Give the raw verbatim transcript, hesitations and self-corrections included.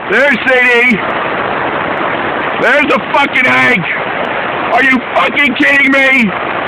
There's C D. There's the fucking Hank. Are you fucking kidding me?